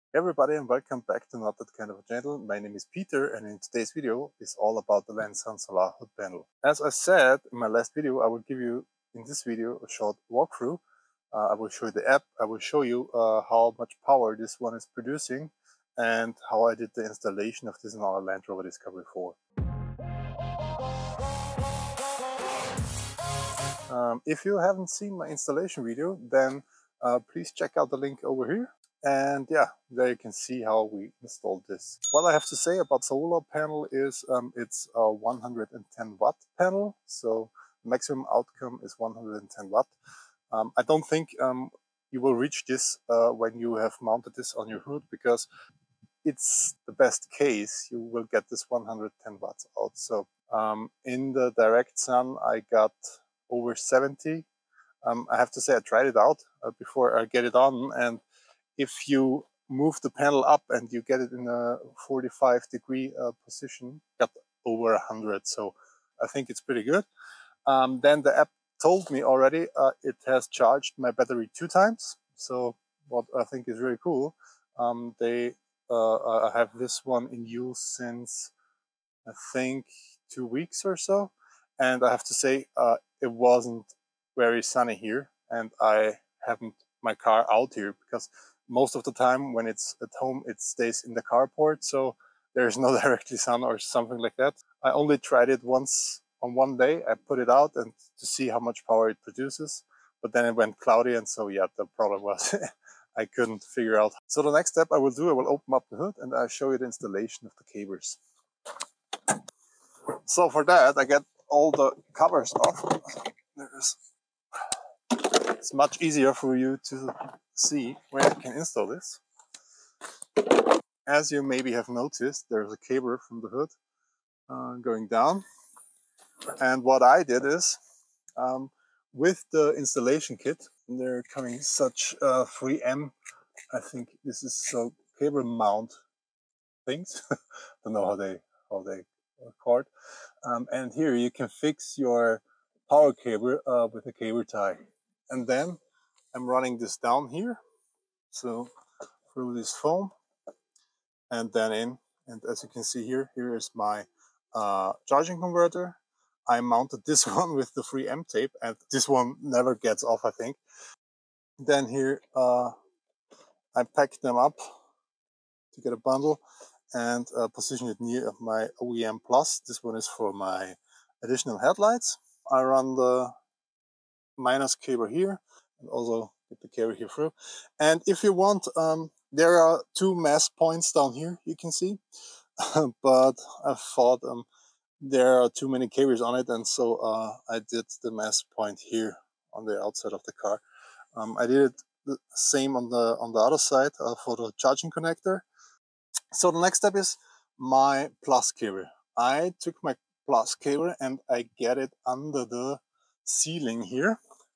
Hey everybody, and welcome back to Not That Kind of a Channel. My name is Peter, and in today's video is all about the Lensun Solar hood panel. As I said in my last video, I will give you in this video a short walkthrough. I will show you the app. I will show you how much power this one is producing and how I did the installation of this in our Land Rover Discovery 4. If you haven't seen my installation video, then please check out the link over here. And yeah, there you can see how we installed this. What I have to say about solar panel is it's a 110 watt panel, so maximum outcome is 110 watt. I don't think you will reach this when you have mounted this on your hood, because it's the best case you will get this 110 watts out. So in the direct sun I got over 70. I have to say I tried it out before I get it on, and if you move the panel up and you get it in a 45-degree position, got over 100. So I think it's pretty good. Then the app told me already it has charged my battery 2 times. So what I think is really cool. I have this one in use since I think 2 weeks or so. And I have to say it wasn't very sunny here, and I haven't my car out here because most of the time when it's at home it stays in the carport, so there's no directly sun or something like that. I only tried it once on one day. I put it out and to see how much power it produces, but then it went cloudy, and so yeah, the problem was I couldn't figure out. So the next step I will open up the hood and I'll show you the installation of the cables. So for that I get all the covers off. It's much easier for you to see where you can install this. As you maybe have noticed, there's a cable from the hood going down. And what I did is, with the installation kit, they're coming such 3M, I think this is so cable mount things. Don't know how they called. And here you can fix your power cable with a cable tie. And then I'm running this down here, so through this foam, and then in. And as you can see here, here is my charging converter. I mounted this one with the 3M tape, and this one never gets off, I think. Then here I packed them up to get a bundle and position it near my OEM Plus. This one is for my additional headlights. I run the minus cable here and also get the cable here through. And if you want, there are 2 mass points down here, you can see. But I thought there are too many cables on it, and so I did the mass point here on the outside of the car. I did it the same on the other side for the charging connector. So the next step is my plus cable. I took my plus cable and I get it under the ceiling here,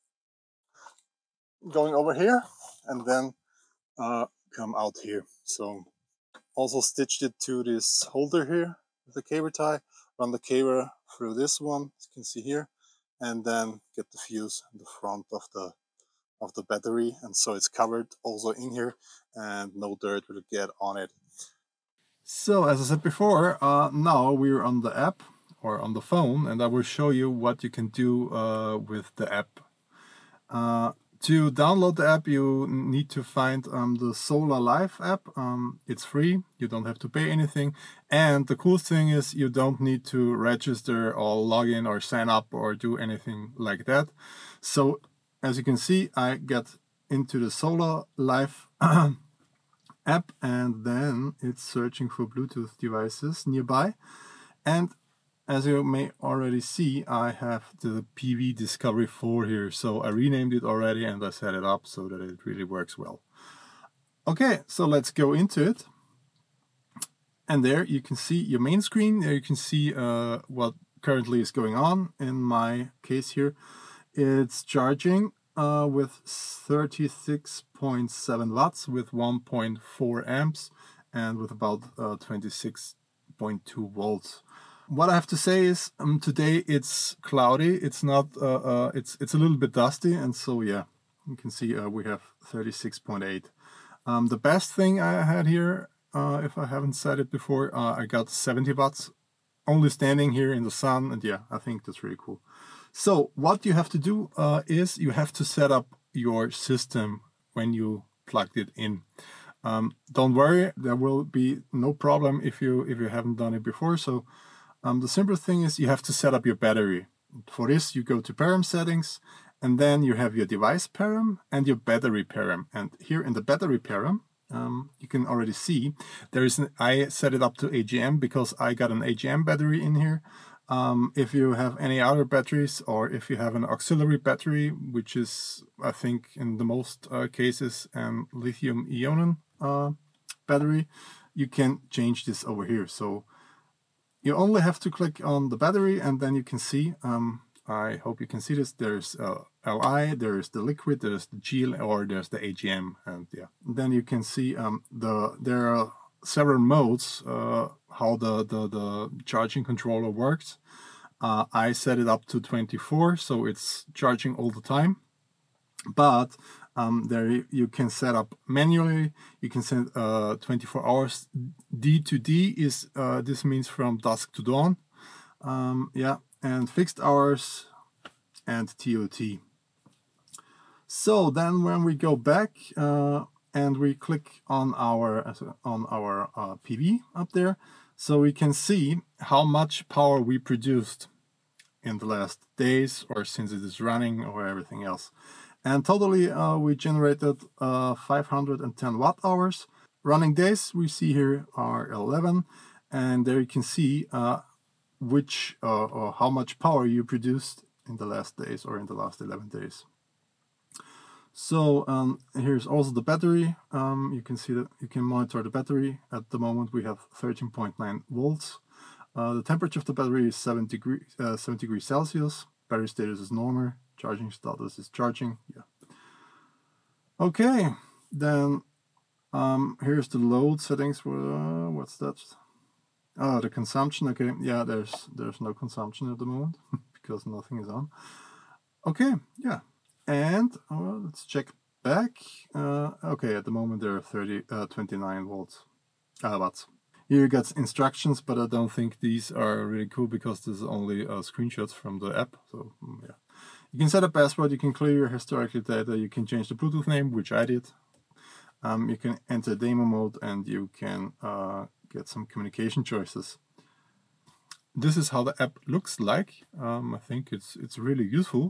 going over here, and then come out here. So also stitched it to this holder here with the cable tie, run the cable through this one, as you can see here, and then get the fuse in the front of the battery, and so it's covered also in here and no dirt will get on it. So as I said before, now we're on the app or on the phone, and I will show you what you can do with the app. To download the app, you need to find the Solar Life app. It's free, you don't have to pay anything. And the cool thing is you don't need to register or log in or sign up or do anything like that. So as you can see, I get into the Solar Life app, and then it's searching for Bluetooth devices nearby. And as you may already see, I have the PV Discovery 4 here, so I renamed it already and I set it up so that it really works well. Okay, so let's go into it. And there you can see your main screen. There you can see what currently is going on. In my case here, it's charging with 36.7 watts with 1.4 amps and with about 26.2 volts. What I have to say is today it's cloudy. It's not. It's a little bit dusty, and so yeah, you can see we have 36.8. The best thing I had here, if I haven't said it before, I got 70 watts only standing here in the sun, and yeah, I think that's really cool. So what you have to do is you have to set up your system when you plugged it in. Don't worry, there will be no problem if you haven't done it before. So the simple thing is you have to set up your battery. For this, you go to param settings, and then you have your device param and your battery param. And here in the battery param, you can already see there is I set it up to AGM because I got an AGM battery in here. If you have any other batteries, or if you have an auxiliary battery, which is, I think, in the most cases, lithium-ion battery, you can change this over here. So you only have to click on the battery, and then you can see, I hope you can see this, there's LI, there's the liquid, there's the GL, or there's the AGM, and yeah. And then you can see there are several modes how the charging controller works. I set it up to 24, so it's charging all the time. But there you can set up manually. You can set 24 hours. D to D is this means from dusk to dawn. Yeah, and fixed hours and TOT. So then when we go back and we click on our PV up there, so we can see how much power we produced in the last days, or since it is running, or everything else. And totally we generated 510 watt hours. Running days we see here are 11, and there you can see which or how much power you produced in the last days, or in the last 11 days. So here's also the battery. You can see that you can monitor the battery. At the moment we have 13.9 volts. The temperature of the battery is 7 degrees Celsius. Battery status is normal. Charging status is charging. Yeah. Okay, then here's the load settings. What's that? Oh, the consumption. Okay, yeah, there's no consumption at the moment because nothing is on. Okay, yeah. And let's check back. Okay, at the moment there are 29 watts. Here you got instructions, but I don't think these are really cool because this is only screenshots from the app. So yeah, you can set a password, you can clear your historical data, you can change the Bluetooth name, which I did. You can enter demo mode, and you can get some communication choices. This is how the app looks like. I think it's really useful.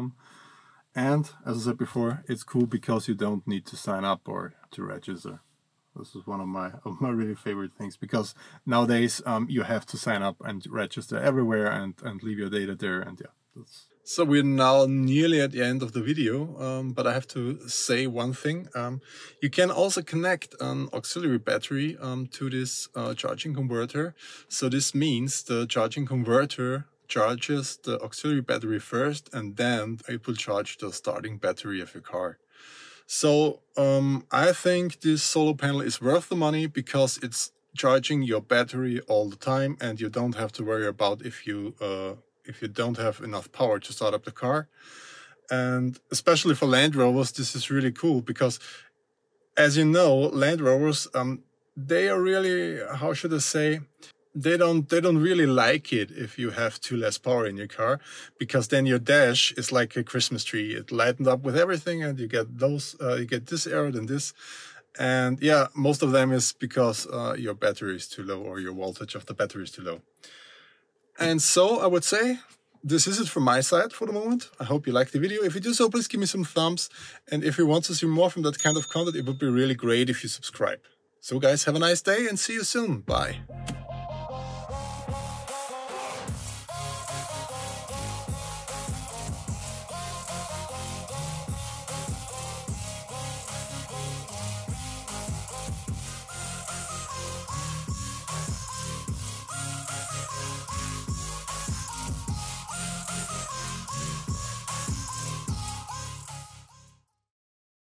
And as I said before, it's cool because you don't need to sign up or to register. This is one of my really favorite things, because nowadays you have to sign up and register everywhere and leave your data there, and yeah. So we're now nearly at the end of the video, but I have to say one thing. You can also connect an auxiliary battery to this charging converter. So this means the charging converter charges the auxiliary battery first, and then it will charge the starting battery of your car. So I think this solar panel is worth the money because it's charging your battery all the time, and you don't have to worry about if you don't have enough power to start up the car. And especially for Land Rovers, this is really cool because, as you know, Land Rovers, they are really, how should I say, they don't really like it if you have too less power in your car, because then your dash is like a Christmas tree. It lightened up with everything, and you get those, you get this error and this. And yeah, most of them is because your battery is too low, or your voltage of the battery is too low. And so I would say this is it from my side for the moment. I hope you liked the video. If you do so, please give me some thumbs. And if you want to see more from that kind of content, it would be really great if you subscribe. So guys, have a nice day and see you soon. Bye.